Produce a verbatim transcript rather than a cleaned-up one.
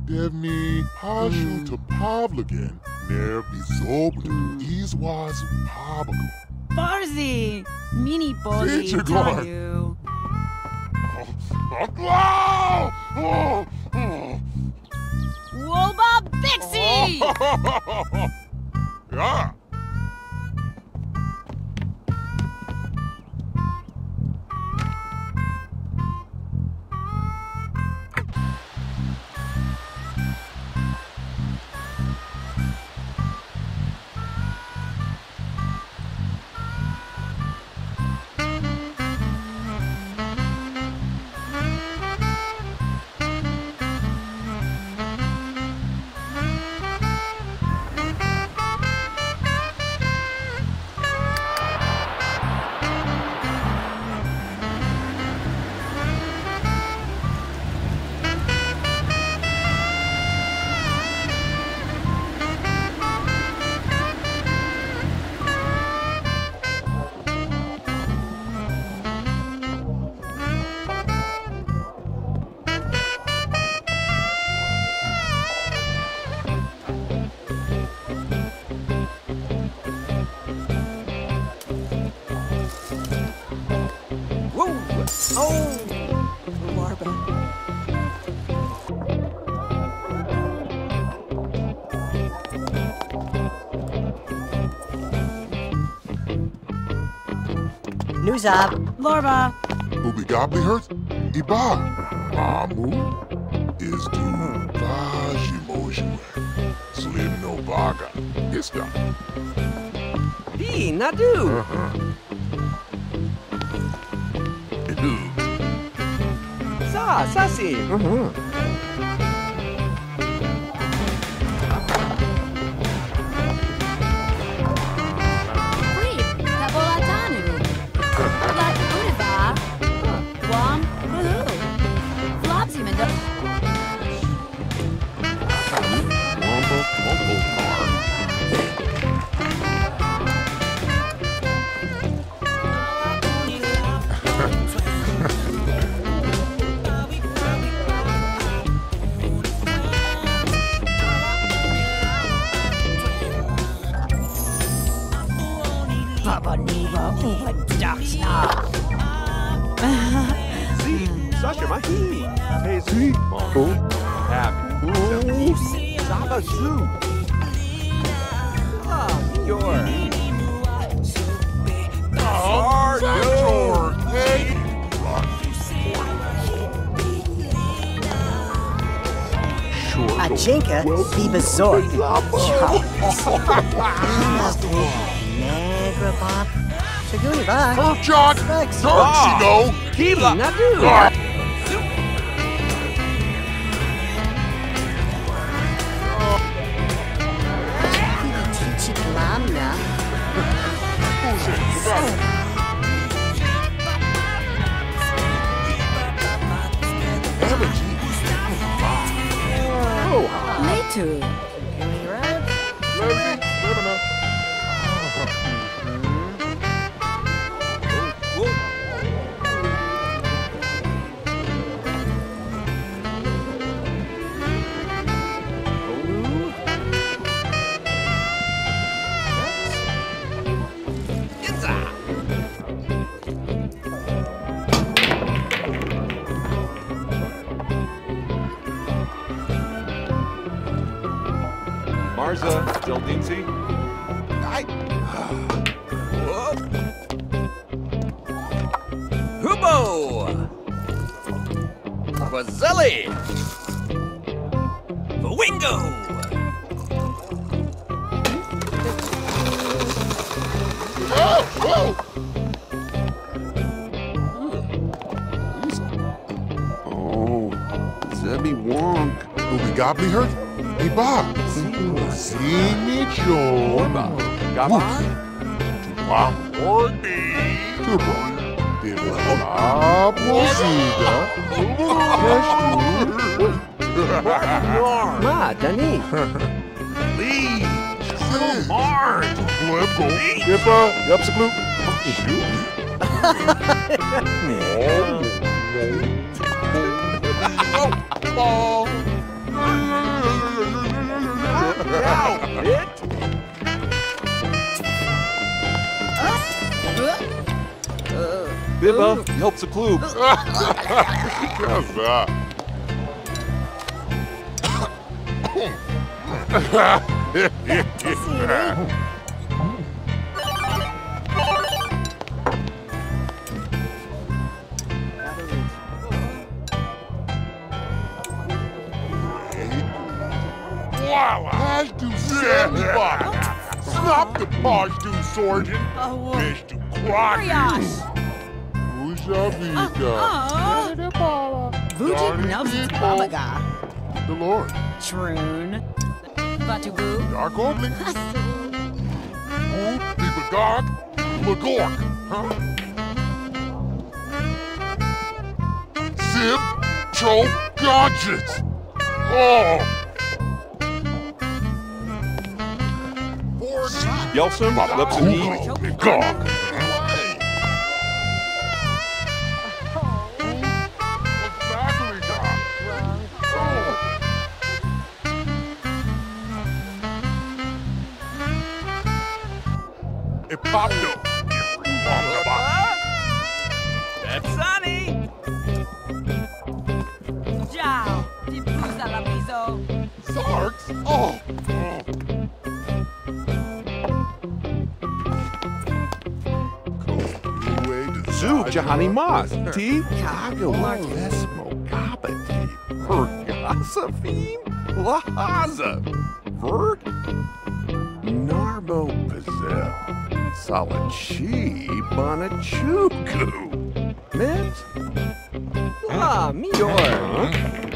Devni Pashu to Pavlagan, Ner Bizoblu Izwaz Pabago. Barzi! Mini boli Zichagor. tayu. Woba Bixie! Yeah. Oh! Larva. News up. Larva. Ubigabli hurt? Iba. Mamu is do Vajimojue. Slim no Vaga. Ista. Hey, Nadu. Sa, Sassy. Free. Tabolatanu. Lat Univa. Guam. Woohoo. Flopsy Mendo. Wombo Wombo car. Baba Neva. Uva Daxna. See, Sasha Mahi. Tazy. Mongo. Happy. Saba Zoo. Ah, your. Oh, George. Hey. Achinka, Biba Zork. Negra Bob. Shaguni Bob. Kirkjohn! Rex. Kirkshigo! Kiba, Nadu. Tichi Lamna. Letu. Shaguni Rex. Leslie, Lebanon. Marza, Jaldinzi. Hubo! Quazelli! Wingo! Oh, Zebby Wonk. Ubigabli hurt? Iba. Simicho. Gaban? Tupa. Orbi. Tupa. Diablo-siga. Ma, Dani. Lee. Mart. Lemko. Yippa. Yupsablu. Oh. Oh. Bibba, helps a klub. Yes, uh. Wow, I do Sammy Bob. Snap the Mars do Sorgen. Oh, Fish to Crocky. Brioche. Puxa vida. Oh, Vujik nubs babaga. The Lord. Troon. Batubu. Dark Opening. Whoop, People Gog. Magork. Huh? Sib. Tro. Gadgets. Oh. Yelson, Lepsony. Cool. Gog. Exactly, Doc. Ipopto. That's Sunny. Ciao. Diffusa la miso. Sarks. Oh. Zoo, Jahani Moss. T. Kago Martesmo Gabati. Pergasafine. Lahaza. Vert. Narbo Pazep. Salachi Bonachuku. Mims. Ah, Mior.